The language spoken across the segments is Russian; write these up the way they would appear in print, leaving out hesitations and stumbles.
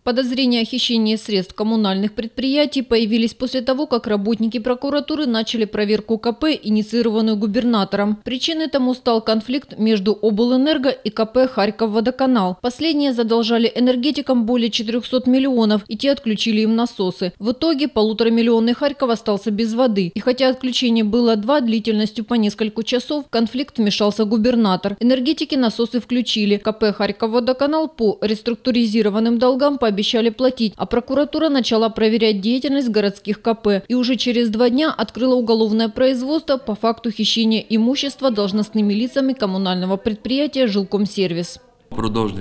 Подозрения о хищении средств коммунальных предприятий появились после того, как работники прокуратуры начали проверку КП, инициированную губернатором. Причиной тому стал конфликт между облэнерго и КП «Харьковводоканал». Последние задолжали энергетикам более 400 миллионов, и те отключили им насосы. В итоге 1,5-миллионный Харьков остался без воды. И хотя отключение было 2 длительностью по несколько часов, в конфликт вмешался губернатор. Энергетики насосы включили. КП «Харьковводоканал» по реструктуризированным долгам обещали платить, а прокуратура начала проверять деятельность городских КП и уже через 2 дня открыла уголовное производство по факту хищения имущества должностными лицами коммунального предприятия «Жилкомсервіс». Впродовж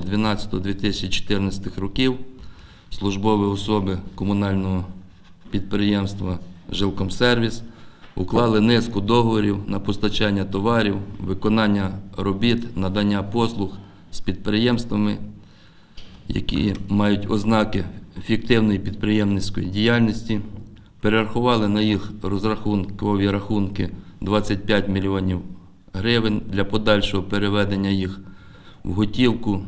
2012-2014 років службові особи комунального підприємства «Жилкомсервіс» уклали низку договорів на постачання товарів, виконання робіт, надання послуг з підприємствами, які мають ознаки фіктивної підприємницької діяльності, перерахували на їх розрахункові рахунки 25 мільйонів гривень для подальшого переведення їх в готівку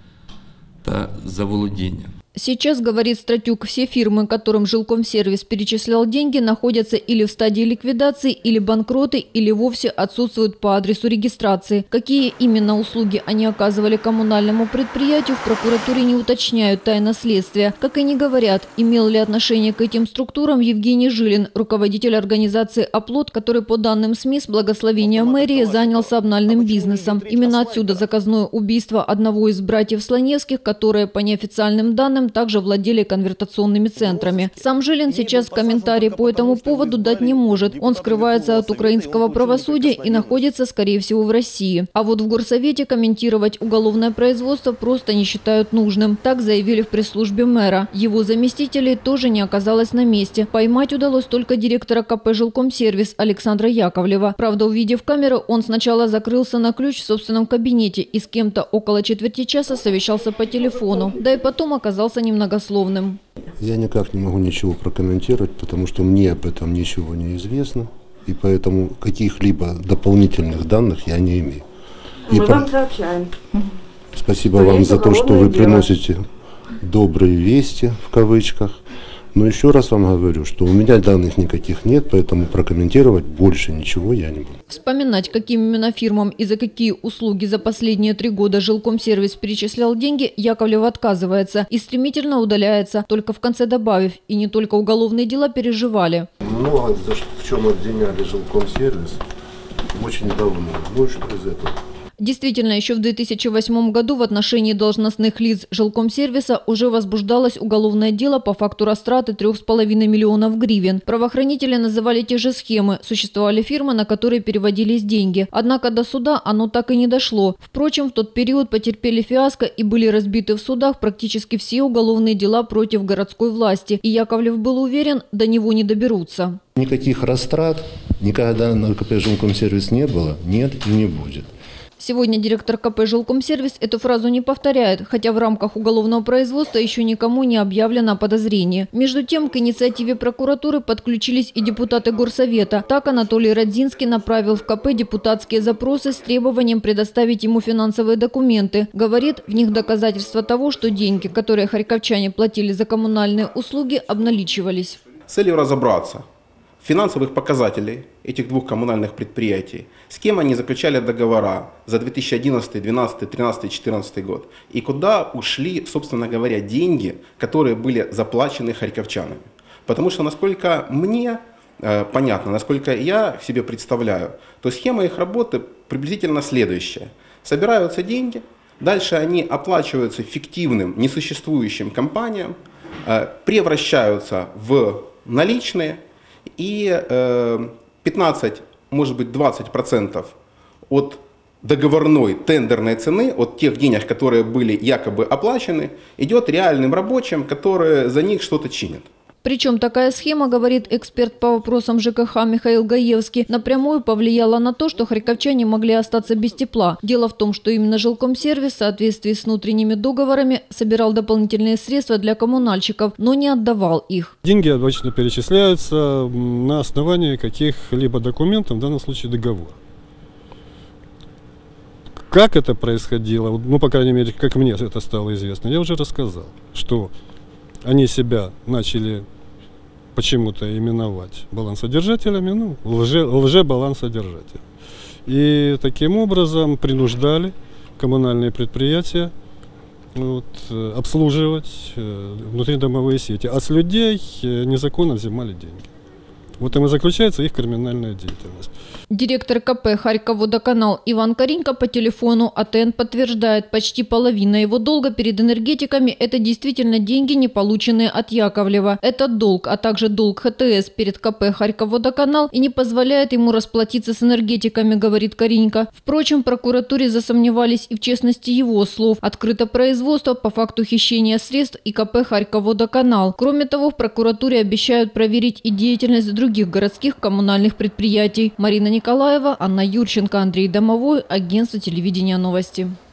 та заволодіння. Сейчас, говорит Стратюк, все фирмы, которым Жилкомсервис перечислял деньги, находятся или в стадии ликвидации, или банкроты, или вовсе отсутствуют по адресу регистрации. Какие именно услуги они оказывали коммунальному предприятию, в прокуратуре не уточняют, тайна следствия. Как и не говорят, имел ли отношение к этим структурам Евгений Жилин, руководитель организации «Оплот», который, по данным СМИ, с благословения мэрии занялся обнальным бизнесом. Именно отсюда заказное убийство одного из братьев Слоневских, которые, по неофициальным данным, также владели конвертационными центрами. Сам Жилин сейчас комментарий по этому поводу дать не может. Он скрывается от украинского правосудия и находится, скорее всего, в России. А вот в горсовете комментировать уголовное производство просто не считают нужным. Так заявили в пресс-службе мэра. Его заместителей тоже не оказалось на месте. Поймать удалось только директора КП «Жилкомсервис» Александра Яковлева. Правда, увидев камеру, он сначала закрылся на ключ в собственном кабинете и с кем-то около четверти часа совещался по телефону. Да и потом оказался немногословным. Я никак не могу ничего прокомментировать, потому что мне об этом ничего не известно, и поэтому каких-либо дополнительных данных я не имею. Мы вам сообщаем. Спасибо вам за то, что вы приносите добрые вести, в кавычках. Но еще раз вам говорю, что у меня данных никаких нет, поэтому прокомментировать больше ничего я не буду. Вспоминать, каким именно фирмам и за какие услуги за последние 3 года Жилкомсервис перечислял деньги, Яковлев отказывается и стремительно удаляется, только в конце добавив, и не только уголовные дела переживали. Много в чем обвиняли Жилкомсервис очень давно. Ну и что из этого? Действительно, еще в 2008 году в отношении должностных лиц Жилкомсервиса уже возбуждалось уголовное дело по факту растраты 3,5 миллионов гривен. Правоохранители называли те же схемы. Существовали фирмы, на которые переводились деньги. Однако до суда оно так и не дошло. Впрочем, в тот период потерпели фиаско и были разбиты в судах практически все уголовные дела против городской власти. И Яковлев был уверен, до него не доберутся. Никаких растрат никогда на КП «Жилкомсервис» не было, нет и не будет. Сегодня директор КП «Жилкомсервис» эту фразу не повторяет, хотя в рамках уголовного производства еще никому не объявлено о подозрении. Между тем, к инициативе прокуратуры подключились и депутаты горсовета. Так Анатолий Родзинский направил в КП депутатские запросы с требованием предоставить ему финансовые документы. Говорит, в них доказательства того, что деньги, которые харьковчане платили за коммунальные услуги, обналичивались. С целью разобраться в финансовых показателей этих 2 коммунальных предприятий, с кем они заключали договора за 2011, 2012, 2013, 2014 год и куда ушли, собственно говоря, деньги, которые были заплачены харьковчанами. Потому что, насколько мне понятно, насколько я себе представляю, то схема их работы приблизительно следующая. Собираются деньги, дальше они оплачиваются фиктивным, несуществующим компаниям, превращаются в наличные, и 15, может быть 20% от договорной тендерной цены, от тех денег, которые были якобы оплачены, идет реальным рабочим, которые за них что-то чинят. Причем такая схема, говорит эксперт по вопросам ЖКХ Михаил Гаевский, напрямую повлияла на то, что харьковчане могли остаться без тепла. Дело в том, что именно Жилкомсервис в соответствии с внутренними договорами собирал дополнительные средства для коммунальщиков, но не отдавал их. Деньги обычно перечисляются на основании каких-либо документов, в данном случае договора. Как это происходило, ну, по крайней мере, как мне это стало известно, я уже рассказал, что они себя начали почему-то именовать балансодержателями, ну, лже-балансодержатели. И таким образом принуждали коммунальные предприятия обслуживать внутридомовые сети, а с людей незаконно взимали деньги. Вот им и заключается их криминальная деятельность. Директор КП «Харьковводоканал» Иван Каринько по телефону АТН подтверждает, почти половина его долга перед энергетиками – это действительно деньги, не полученные от Яковлева. Этот долг, а также долг ХТС перед КП «Харьковводоканал» и не позволяет ему расплатиться с энергетиками, говорит Каринько. Впрочем, в прокуратуре засомневались и в честности его слов. Открыто производство по факту хищения средств и КП «Харьковводоканал». Кроме того, в прокуратуре обещают проверить и деятельность других городских коммунальных предприятий. Марина Николаева, Анна Юрченко, Андрей Домовой, агентство телевидения «Новости».